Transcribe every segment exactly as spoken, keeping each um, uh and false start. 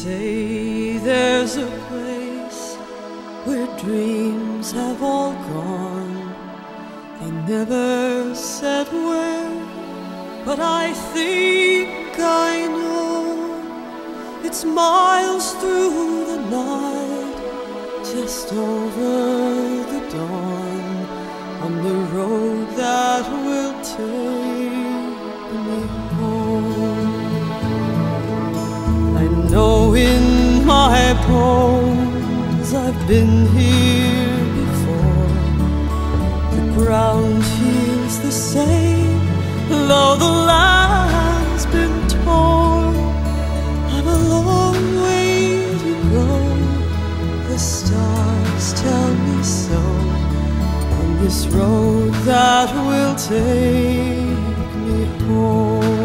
say there's a place where dreams have all gone. They never said where, but I think I know. It's miles through the night, just over the dawn, on the road that will take me home. I know in my bones I've been here before. The ground feels the same, though the land's been torn. I've a long way to go, the stars tell me so, on this road that will take me home.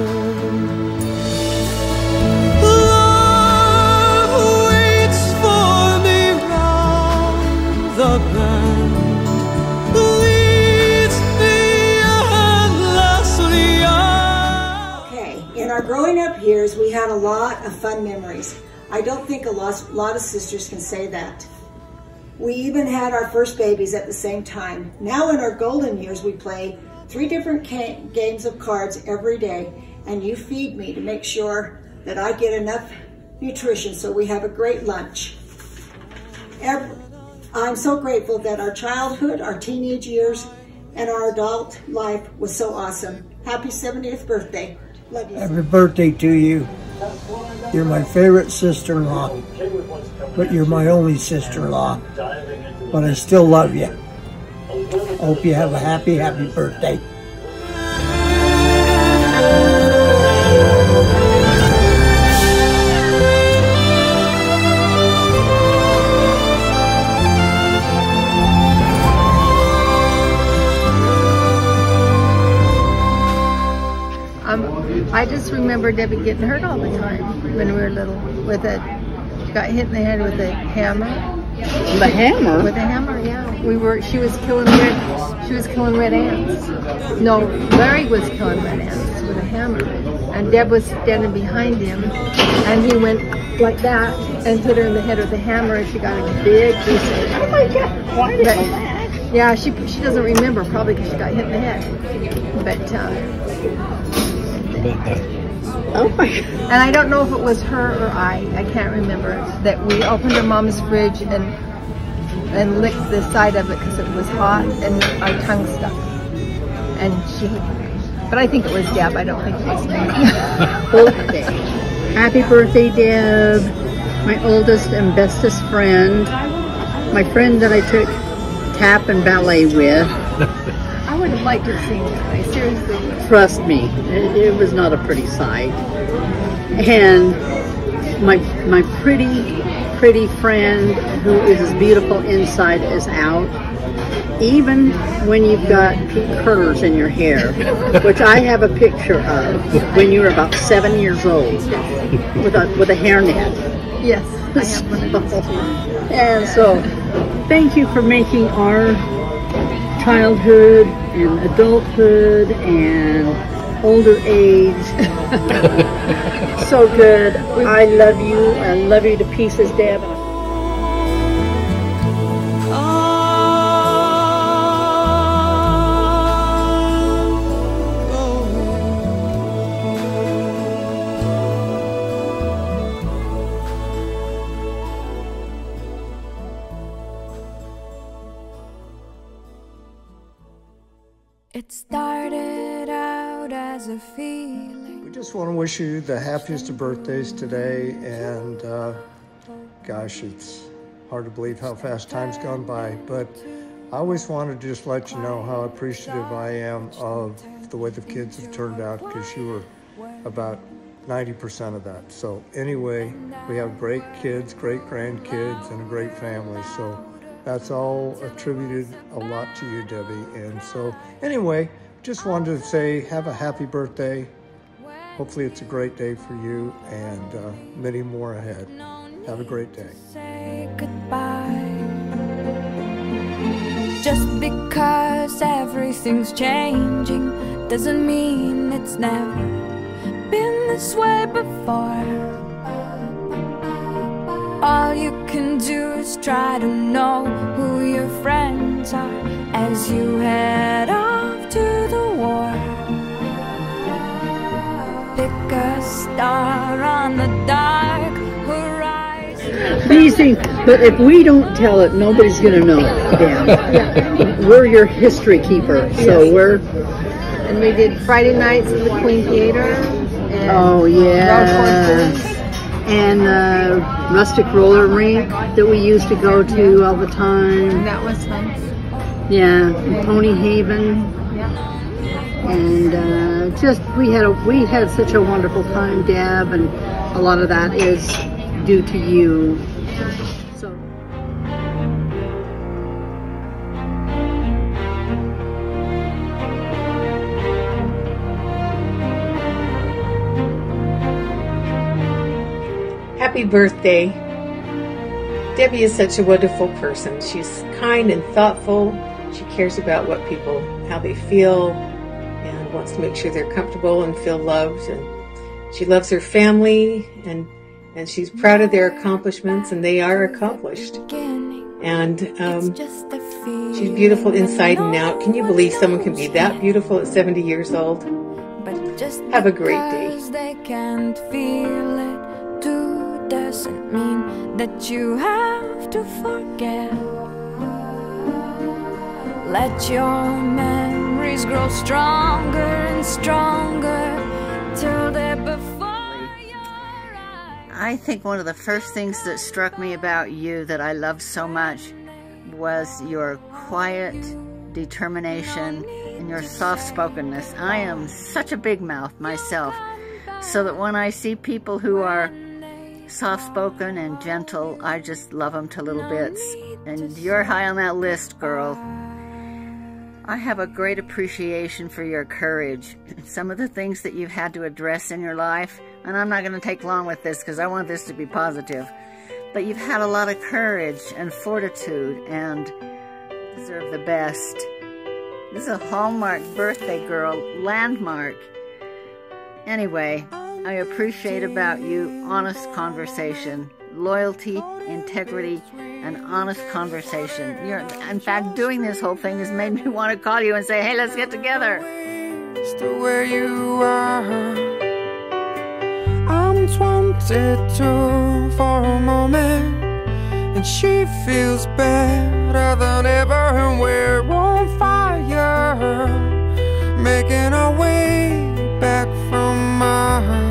The bend leads me endlessly on. Okay, in our growing up years, we had a lot of fun memories. I don't think a lot, a lot of sisters can say that. We even had our first babies at the same time. Now in our golden years, we play three different games of cards every day, and you feed me to make sure that I get enough nutrition so we have a great lunch. Every, I'm so grateful that our childhood, our teenage years, and our adult life was so awesome. Happy seventieth birthday. Love you. Happy birthday to you. You're my favorite sister-in-law, but you're my only sister-in-law. But I still love you. Hope you have a happy, happy birthday. Um, I just remember Debbie getting hurt all the time when we were little. With a, got hit in the head with a hammer. The hammer? With a hammer, yeah. We were. She was killing red. She was killing red ants. No, Larry was killing red ants with a hammer, and Deb was standing behind him, and he went like that and hit her in the head with a hammer, and she got a big piece of it. Oh my God! Why did that? Yeah, she she doesn't remember, probably because she got hit in the head. But. Uh, Oh my God. And I don't know if it was her or I, I can't remember, that we opened her mom's fridge and and licked the side of it because it was hot and our tongue stuck. And she, but I think it was Deb, I don't think it was me. Birthday. Happy birthday, Deb. My oldest and bestest friend. My friend that I took tap and ballet with. I would have liked to have seen that. I seriously would. Trust me, it, it was not a pretty sight. And my my pretty, pretty friend who is as beautiful inside as out, even when you've got curlers in your hair, which I have a picture of when you were about seven years old with a, with a hairnet. Yes, I have one of those too. And so, thank you for making our childhood and adulthood and older age so good. I love you. I love you to pieces, Deb. It started out as a feeling. We just want to wish you the happiest of birthdays today, and uh, gosh, it's hard to believe how fast time's gone by, but I always wanted to just let you know how appreciative I am of the way the kids have turned out, because you were about ninety percent of that. So anyway, we have great kids, great grandkids, and a great family. So that's all attributed a lot to you, Debbie. And so anyway, just wanted to say have a happy birthday. Hopefully it's a great day for you, and uh, many more ahead. Have a great day. Say goodbye. Just because everything's changing doesn't mean it's never been this way before. all you can do is try to know who your friends are as you head off to the war. Pick a star on the dark horizon. Amazing, but if we don't tell it, nobody's going to know it, Dan. Yeah. We're your history keeper, so yes. we're... And we did Friday nights at the Queen Theater. And oh, yeah. And uh, rustic roller rink that we used to go to all the time. And that was fun. Yeah, and Pony Haven. Yeah. And uh, just we had a we had such a wonderful time, Deb, and a lot of that is due to you. So. Happy birthday. Debbie is such a wonderful person. She's kind and thoughtful. She cares about what people, how they feel, and wants to make sure they're comfortable and feel loved. And she loves her family, and and she's proud of their accomplishments, and they are accomplished. And um, she's beautiful inside and out. Can you believe someone can be that beautiful at seventy years old? Have a great day. They can't feel it. Doesn't mean that you have to forget. Let your memories grow stronger and stronger till they're before your eyes. I think one of the first things that struck me about you that I loved so much was your quiet determination and your soft-spokenness. I am such a big mouth myself, so that when I see people who are soft-spoken and gentle, I just love them to little bits. And you're high on that list, girl. I have a great appreciation for your courage. Some of the things that you've had to address in your life, and I'm not going to take long with this because I want this to be positive, but you've had a lot of courage and fortitude and deserve the best. This is a Hallmark birthday girl, landmark. Anyway, I appreciate about you honest conversation, loyalty, integrity, and honest conversation. You're, in fact, doing this whole thing has made me want to call you and say, hey, let's get together. To where you are, I'm twenty-two for a moment, and she feels better than ever, and we're on fire, making our way back from Mars.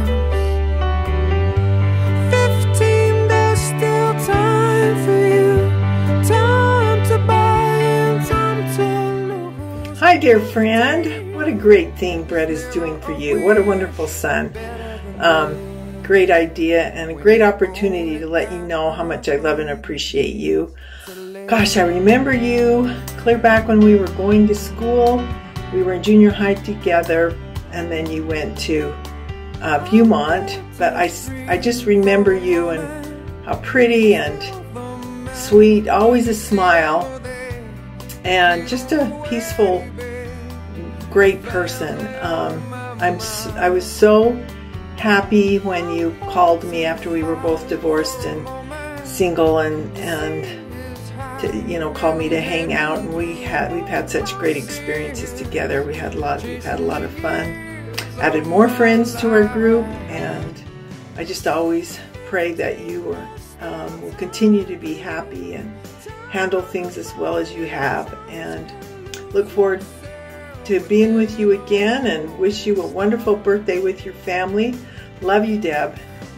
Hi, dear friend. What a great thing Brett is doing for you. What a wonderful son. Um, great idea and a great opportunity to let you know how much I love and appreciate you. Gosh, I remember you clear back when we were going to school. We were in junior high together, and then you went to uh, Viewmont. But I, I just remember you and how pretty and sweet, always a smile, and just a peaceful, great person. Um, I'm I was so happy when you called me after we were both divorced and single, and and to, you know, called me to hang out. And we had we've had such great experiences together. We had a lot. We've had a lot of fun. Added more friends to our group, and I just always pray that you are, um, will continue to be happy and handle things as well as you have, and look forward to being with you again, and wish you a wonderful birthday with your family. Love you, Deb.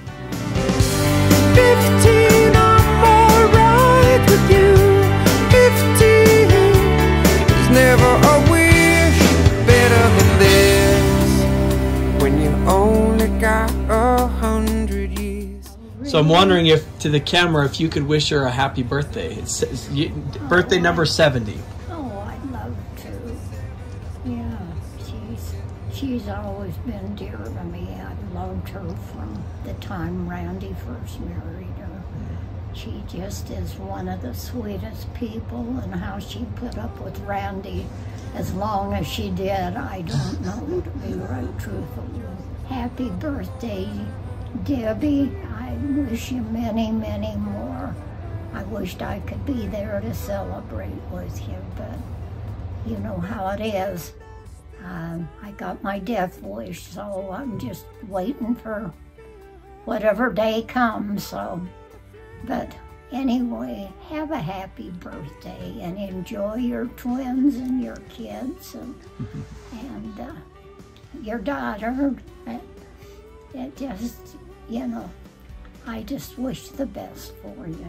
Fifteen, I'm alright with you. Fifteen is never a wish better than this, when you only got a hundred years. So I'm wondering if, to the camera, if you could wish her a happy birthday. It's, it's you, birthday number seventy. Oh, I'd love to. Yeah, she's she's always been dear to me. I've loved her from the time Randy first married her. She just is one of the sweetest people, and how she put up with Randy as long as she did, I don't know, to be right truthful. Happy birthday Debbie, I wish you many, many more. I wished I could be there to celebrate with you, but you know how it is. Um, I got my death wish, so I'm just waiting for whatever day comes. So, but anyway, have a happy birthday and enjoy your twins and your kids and and uh, your daughter. It, it just, you know, I just wish the best for you.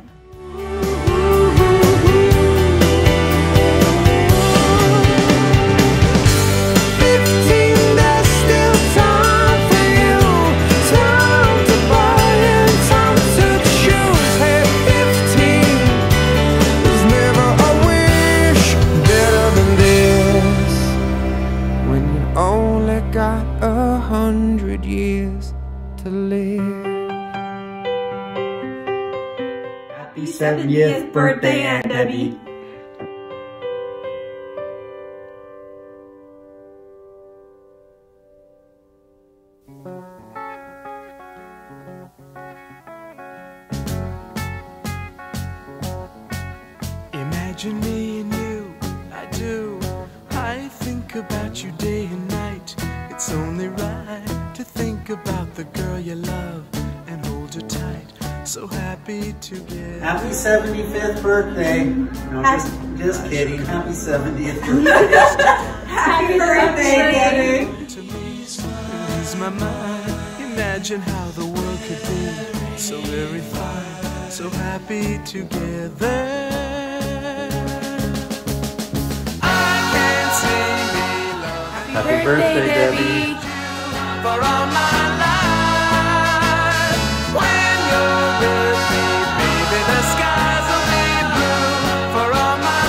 Happy seventieth birthday, Aunt Debbie. Imagine me and you, I do. I think about you day and night. It's only right to think about the girl you love and hold her tight. So happy together. Happy seventy-fifth birthday. No, just, just kidding. Happy seventieth birthday. Happy birthday, Debbie. To me, it ease my mind. Imagine how the world could be so very fine. So happy together. I can't see me love. Happy, Happy birthday, birthday, Debbie. Debbie. For all my life. When you're with me, baby, the skies will be blue. For all my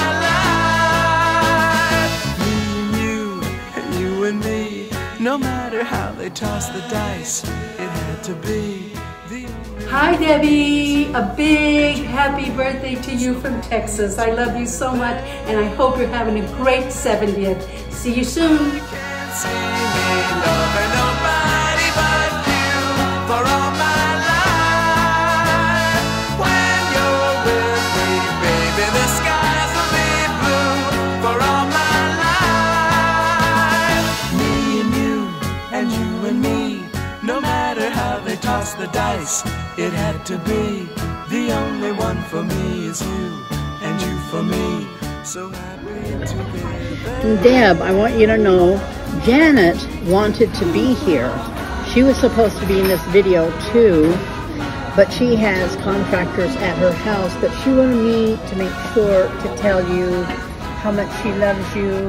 life. Me and you, and you and me. No matter how they toss the dice, it had to be the only. Hi Debbie, a big happy birthday to you from Texas. I love you so much and I hope you're having a great seventieth. See you soon. You can't see me loving nobody but you for all my life. When you're with me, baby, the skies will be blue for all my life. Me and you, and you and me. No matter how they toss the dice, it had to be. The only one for me is you, and you for me. So happy together. Deb, I want you to know, Janet wanted to be here. She was supposed to be in this video too, but she has contractors at her house, but she wanted me to make sure to tell you how much she loves you.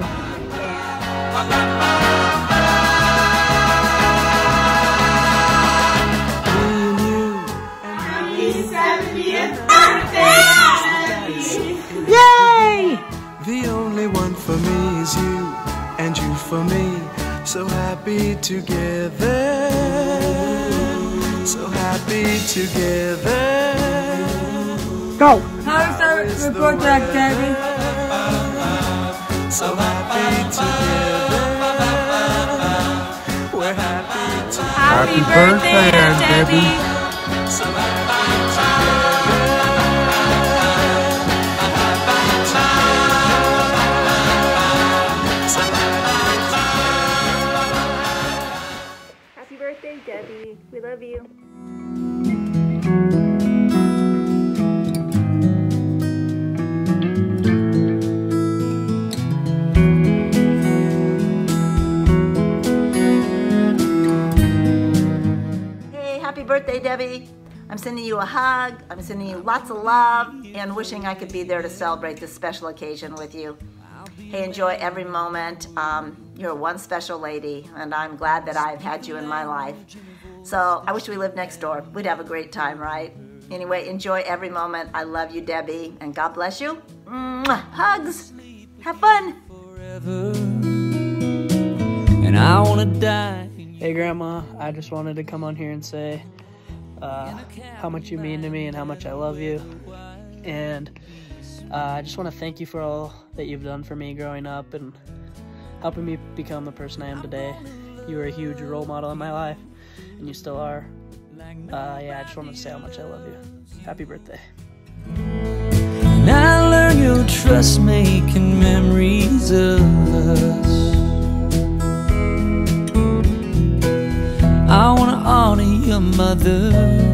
Yay! The only one for me is you, and you for me. So happy together. So happy together. Go! How's that report back, Debbie? So happy together. We're happy together. Happy birthday, Aunt Debbie. So happy together. Happy birthday, Debbie. We love you. Hey, happy birthday, Debbie. I'm sending you a hug. I'm sending you lots of love and wishing I could be there to celebrate this special occasion with you. Hey, enjoy every moment. Um, you're one special lady, and I'm glad that I've had you in my life. So I wish we lived next door. We'd have a great time, right? Anyway, enjoy every moment. I love you, Debbie, and God bless you. Mwah. Hugs. Have fun. And I want to die. Hey, Grandma, I just wanted to come on here and say uh, how much you mean to me and how much I love you. And uh, I just want to thank you for all that you've done for me growing up and helping me become the person I am today. You were a huge role model in my life, and you still are. uh, yeah, I just wanted to say how much I love you. Happy birthday. And I learned you'll trust making memories of us. I wanna honor your mother,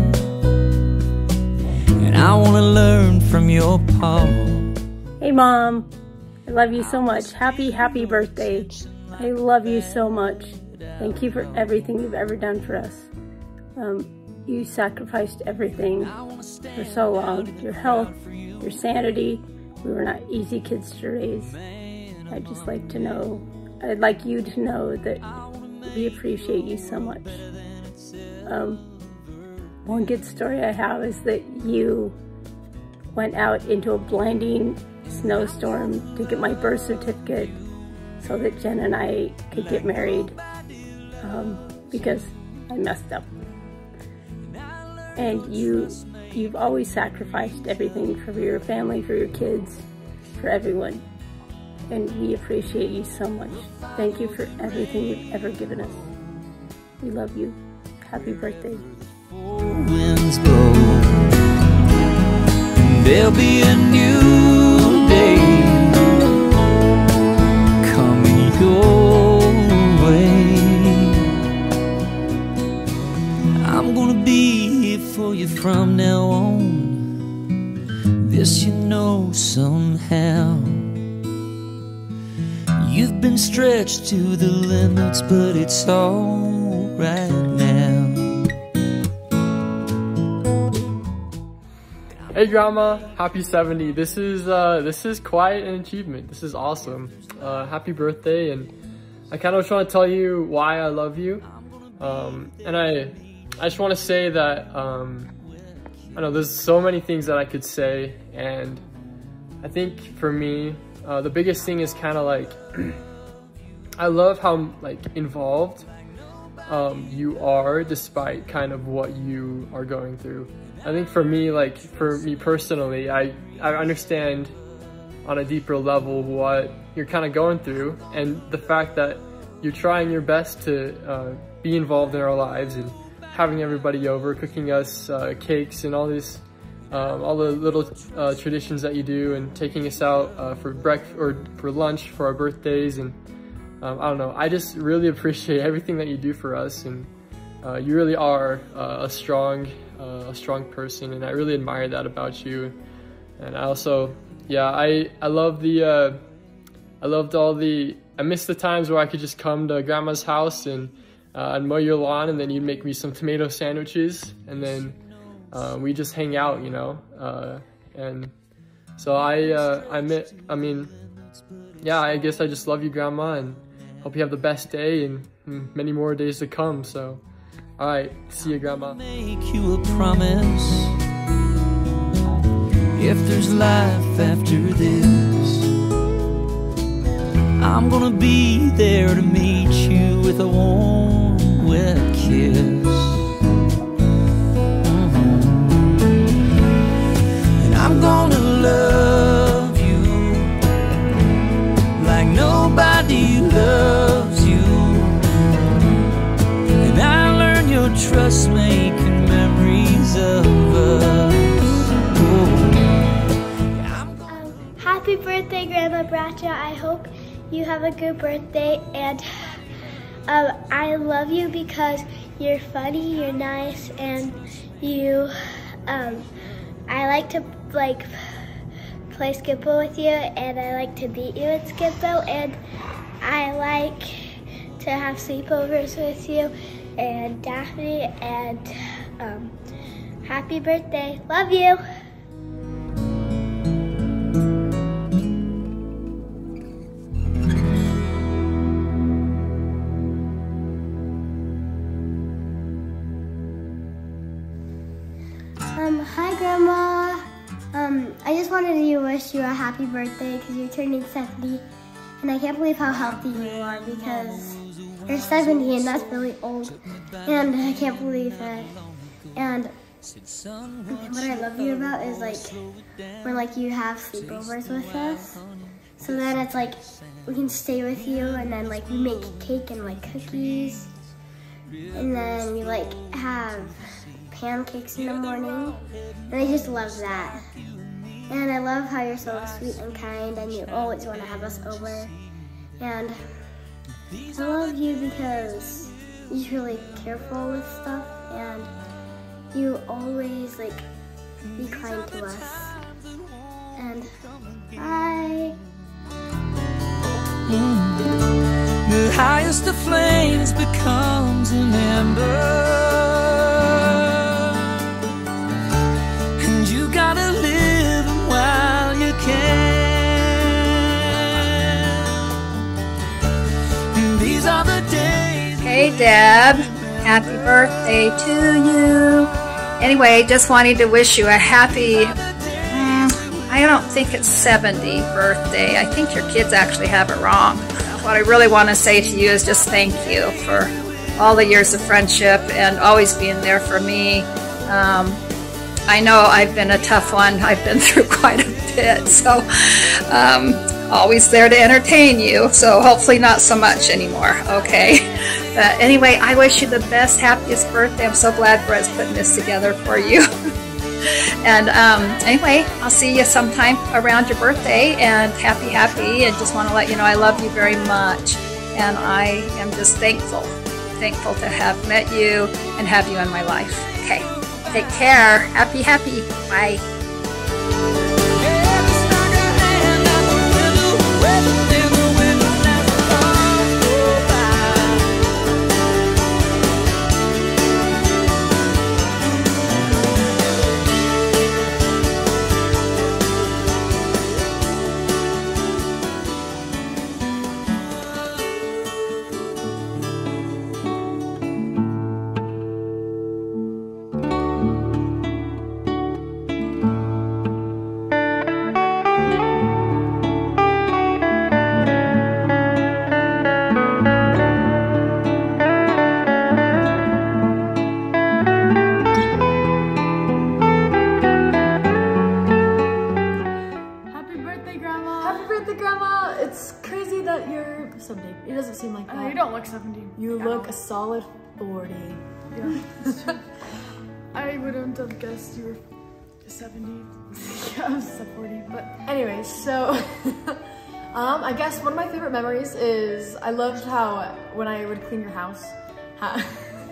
and I wanna learn from your pa. Hey Mom, I love you so much. Happy, happy birthday. I love you so much. Thank you for everything you've ever done for us. Um, you sacrificed everything for so long. Your health, your sanity. We were not easy kids to raise. I'd just like to know, I'd like you to know that we appreciate you so much. Um, one good story I have is that you went out into a blinding snowstorm to get my birth certificate so that Jen and I could get married um, because I messed up. And you, you've always sacrificed everything for your family, for your kids, for everyone. And we appreciate you so much. Thank you for everything you've ever given us. We love you. Happy birthday. Winds blow, and there'll be a new day coming your way. I'm gonna be here for you from now on. This you know somehow. You've been stretched to the limits, but it's all right now. Hey Grandma, happy seventy. This is uh, this is quite an achievement. This is awesome. Uh, happy birthday, and I kind of just want to tell you why I love you. Um, and I, I just want to say that um, I know there's so many things that I could say, and I think for me, uh, the biggest thing is kind of like I love how like involved um, you are, despite kind of what you are going through. I think for me, like for me personally, I, I understand on a deeper level what you're kind of going through, and the fact that you're trying your best to uh, be involved in our lives and having everybody over, cooking us uh, cakes and all these, um, all the little uh, traditions that you do, and taking us out uh, for breakfast or for lunch for our birthdays. And um, I don't know, I just really appreciate everything that you do for us, and uh, you really are uh, a strong Uh, a strong person, and I really admire that about you. And I also, yeah, I I love the uh, I loved all the I miss the times where I could just come to Grandma's house and uh, I'd mow your lawn, and then you'd make me some tomato sandwiches, and then uh, we just hang out, you know. Uh, and so I uh, I met, I mean, yeah, I guess I just love you, Grandma, and hope you have the best day and many more days to come. So. All right, see you, Grandma. Make you a promise. If there's life after this, I'm gonna be there to meet you with a warm, wet kiss. Mm-hmm. And I'm gonna love you like nobody loves you. And I your trust making memories of us. Um, happy birthday, Grandma Bradshaw. I hope you have a good birthday, and um, I love you because you're funny, you're nice, and you, um, I like to like play Skip-Bo with you, and I like to beat you at Skip-Bo, and I like to have sleepovers with you and Daphne, and um, happy birthday. Love you. Um, hi Grandma. Um, I just wanted to wish you a happy birthday because you're turning seventy, and I can't believe how healthy you are because you're seventy, and that's really old, and I can't believe it. And what I love you about is like when like you have sleepovers with us, so then it's like we can stay with you, and then like we make cake and like cookies, and then we like have pancakes in the morning, and I just love that. And I love how you're so sweet and kind, and you always want to have us over. And I love you because you're really careful with stuff, and you always like be kind to us. And bye. The highest of flames becomes an ember, and you gotta live while you can. And these are the days. Hey Deb, happy birthday to you. Anyway, just wanted to wish you a happy, mm, I don't think it's seventy birthday. I think your kids actually have it wrong. What I really want to say to you is just thank you for all the years of friendship and always being there for me. Um, I know I've been a tough one. I've been through quite a bit, so um, always there to entertain you. So hopefully not so much anymore, okay? But anyway, I wish you the best, happiest birthday. I'm so glad Brett's putting this together for you. And um, anyway, I'll see you sometime around your birthday, and happy, happy, and just want to let you know I love you very much. And I am just thankful, thankful to have met you and have you in my life. Okay, take care. Happy, happy. Bye. seventy. It doesn't seem like that. Uh, you don't look seventy. You look a solid forty. Yeah, that's true. I wouldn't have guessed you were seventy. Yeah, I was forty, but anyways, so um, I guess one of my favorite memories is I loved how when I would clean your house, how,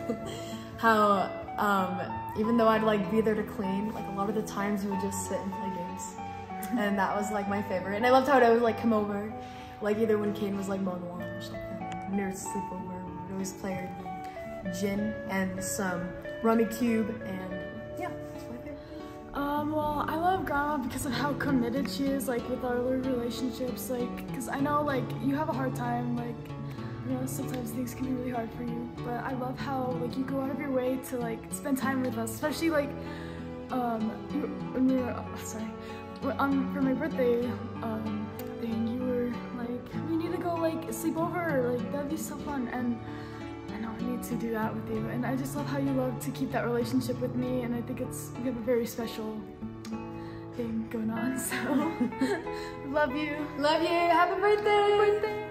how um, even though I'd like be there to clean, like a lot of the times you would just sit and play games, and that was like my favorite. And I loved how I would like come over, like either when Caden was like mowing the lawn or something, and there was a sleepover, we would always play gin and some rummy cube, and yeah, that's my favorite. Um, well, I love Grandma because of how committed she is, like, with our relationships, like, because I know, like, you have a hard time, like, you know, sometimes things can be really hard for you, but I love how, like, you go out of your way to, like, spend time with us, especially, like, um, you, when we were, oh, sorry, on, for my birthday, um, thing, you were, like, we need to go, like, sleep over, like, that'd be so fun, and I know I need to do that with you, and I just love how you love to keep that relationship with me, and I think it's, we have a very special thing going on, so love you. Love you, happy birthday! Happy birthday!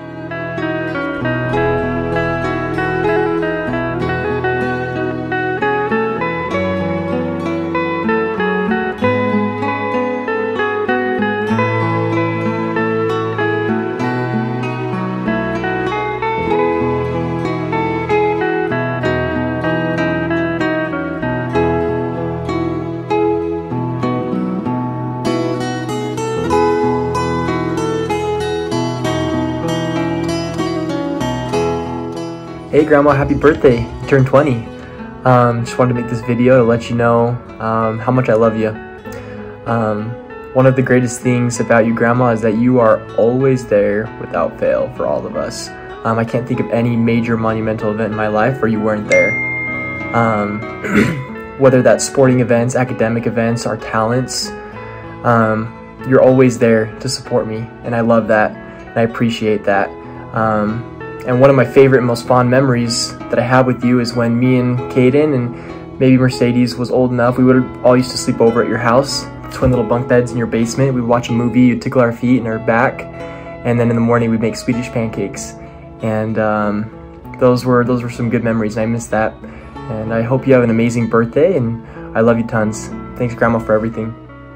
Hey Grandma, happy birthday, you turned twenty. Um, just wanted to make this video to let you know um, how much I love you. Um, one of the greatest things about you, Grandma, is that you are always there without fail for all of us. Um, I can't think of any major monumental event in my life where you weren't there. Um, whether that's sporting events, academic events, our talents, um, you're always there to support me, and I love that, and I appreciate that. Um, And one of my favorite and most fond memories that I have with you is when me and Caden and maybe Mercedes was old enough, we would all used to sleep over at your house, twin little bunk beds in your basement. We'd watch a movie, you'd tickle our feet and our back, and then in the morning we'd make Swedish pancakes. And um, those were those were some good memories, and I miss that. And I hope you have an amazing birthday, and I love you tons. Thanks, Grandma, for everything.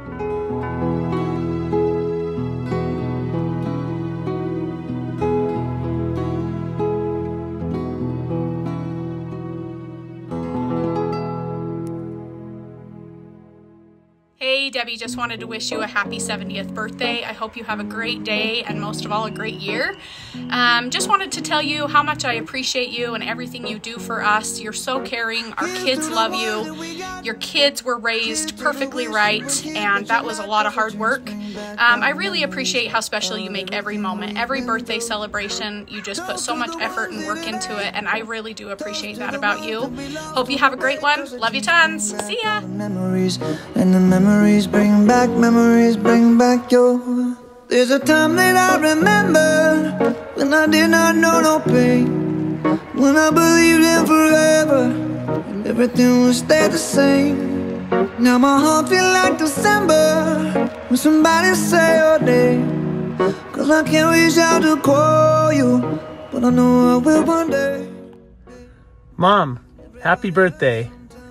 Hey Debbie, just wanted to wish you a happy seventieth birthday. I hope you have a great day and most of all a great year. Um, just wanted to tell you how much I appreciate you and everything you do for us. You're so caring. Our kids love you. Your kids were raised perfectly right, and that was a lot of hard work. Um, I really appreciate how special you make every moment. Every birthday celebration, you just put so much effort and work into it, and I really do appreciate that about you. Hope you have a great one. Love you tons. See ya. Memories and the memories bring back, memories bring back your. There's a time that I remember when I did not know no pain, when I believed in forever and everything would stay the same. Now my heart feel like December when somebody say your name, cause I can't reach out to call you, but I know I will one day. Mom, happy birthday.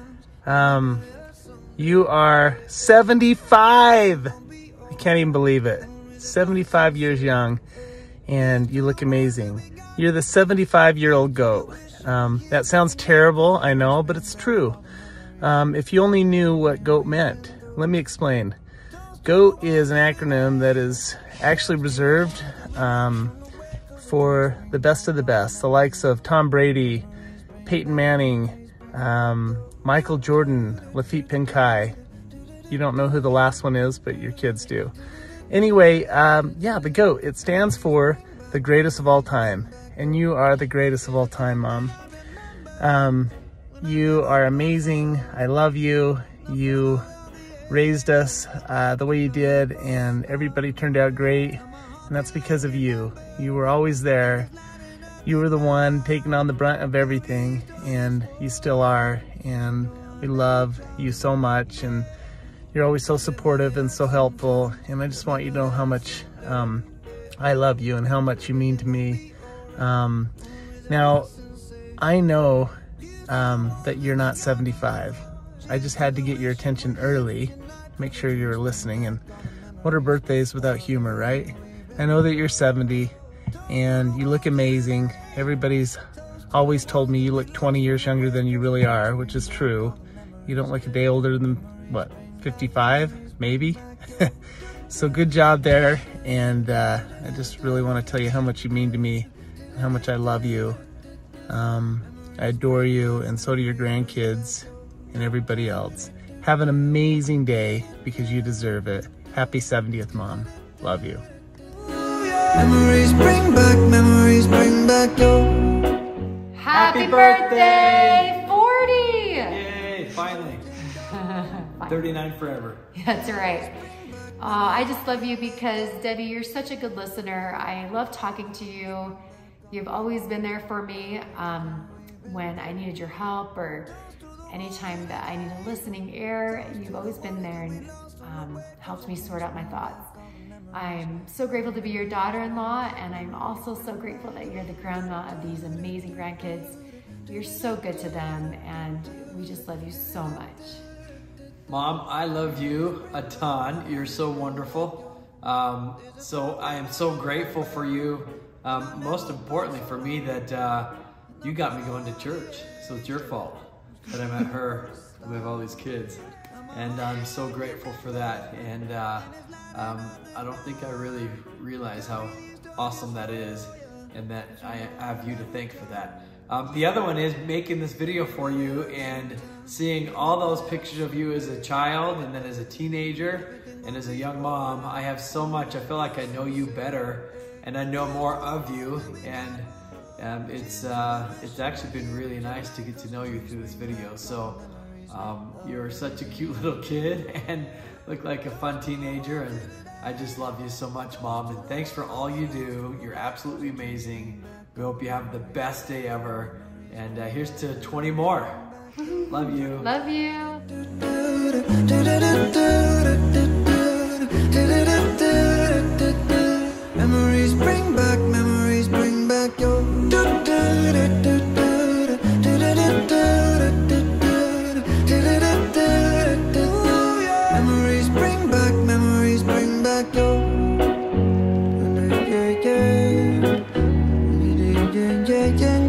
Um, you are seventy-five. I can't even believe it. seventy-five years young, and you look amazing. You're the seventy-five-year-old goat. Um, that sounds terrible, I know, but it's true. Um, if you only knew what GOAT meant, let me explain. GOAT is an acronym that is actually reserved um, for the best of the best, the likes of Tom Brady, Peyton Manning, um, Michael Jordan, Lafitte Pinkai. You don't know who the last one is, but your kids do. Anyway, um, yeah, the GOAT, it stands for the greatest of all time. And you are the greatest of all time, Mom. Um, you are amazing. I love you. You raised us uh, the way you did, and everybody turned out great. And that's because of you. You were always there. You were the one taking on the brunt of everything, and you still are. And we love you so much, and you're always so supportive and so helpful. And I just want you to know how much um, I love you and how much you mean to me. Um, now, I know um, that you're not seventy-five. I just had to get your attention early, make sure you were listening. And what are birthdays without humor, right? I know that you're seventy and you look amazing. Everybody's always told me you look twenty years younger than you really are, which is true. You don't look a day older than, what, fifty-five, maybe? So good job there, and uh, I just really want to tell you how much you mean to me, and how much I love you. Um, I adore you, and so do your grandkids and everybody else. Have an amazing day, because you deserve it. Happy seventieth, Mom. Love you. Memories bring back, memories bring back your. Happy birthday, forty! Yay, finally. thirty-nine forever. That's right. Uh, I just love you because, Debbie, you're such a good listener. I love talking to you. You've always been there for me um, when I needed your help, or anytime that I need a listening ear. You've always been there and um, helped me sort out my thoughts. I'm so grateful to be your daughter-in-law, and I'm also so grateful that you're the grandma of these amazing grandkids. You're so good to them, and we just love you so much. Mom, I love you a ton. You're so wonderful. Um, so I am so grateful for you. Um, most importantly for me, that uh, you got me going to church. So it's your fault that I met her with all these kids. And I'm so grateful for that. And uh, um, I don't think I really realize how awesome that is, and that I have you to thank for that. Um, the other one is making this video for you and seeing all those pictures of you as a child, and then as a teenager, and as a young mom. I have so much, I feel like I know you better, and I know more of you, and um, it's, uh, it's actually been really nice to get to know you through this video. So um, you're such a cute little kid, and look like a fun teenager, and I just love you so much, Mom, and thanks for all you do. You're absolutely amazing. We hope you have the best day ever, and uh, here's to twenty more. Love you. Love you. Memories bring back, memories bring back your. taking